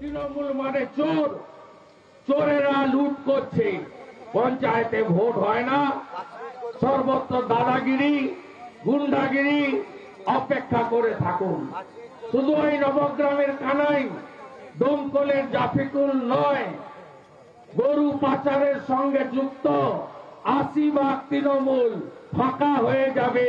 তৃণমূল মানে চোর, চোরেরা লুট করছে, পঞ্চায়েতে ভোট হয় না, সর্বত্র দাদাগিরি গুন্ডাগিরি। অপেক্ষা করে থাকুন। শুধু ওই নবগ্রামের কানাই দমকলের জাফিকুল নয়, গরু পাচারের সঙ্গে যুক্ত ৮০ তৃণমূল ফাঁকা হয়ে যাবে।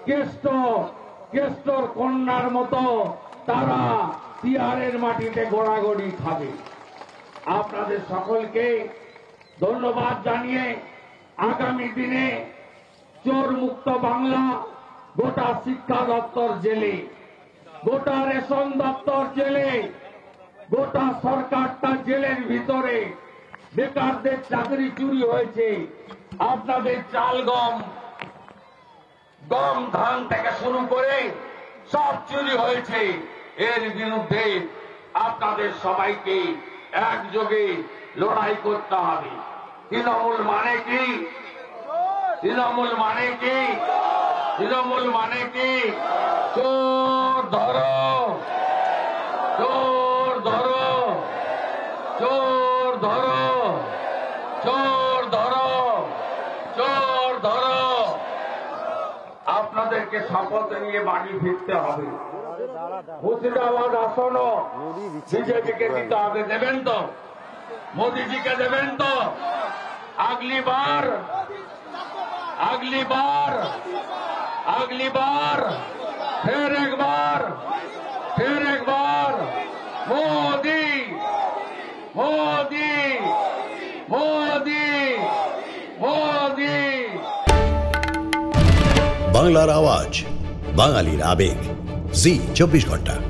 কেষ্টর কন্যার মতো তারা তিহারের মাটিতে গোড়াগড়ি খাবে। আপনাদের সকলকে ধন্যবাদ জানিয়ে আগামী দিনে চোর মুক্ত বাংলা, গোটা শিক্ষা দপ্তর জেলে, গোটা রেশন দপ্তর জেলে, গোটা সরকারটা জেলের ভিতরে, বেকারদের চাকরি চুরি হয়েছে, আপনাদের চাল গম ধান থেকে শুরু করে সব চুরি হয়েছে। এর বিরুদ্ধে আপনাদের সবাইকে একযোগে লড়াই করতে হবে। তৃণমূল মানে কি? তৃণমূল মানে কি? তৃণমূল মানে কি? চোর ধরো, চোর ধরো, চোর ধরো, চোর ধরো, চোর ধরো। আপনাদেরকে শপথ নিয়ে বাড়ি ফিরতে হবে। মুর্শিদাবাদ আসনও বিজেপিকে দিতে হবে। দেবেন তো? মোদীজিকে দেবেন তো? আগলি বার फिर एक बार मोदी मोदी मोदी मोदी। বাংলার আওয়াজ, বাঙালির আবেগ, জি 24 ঘন্টা।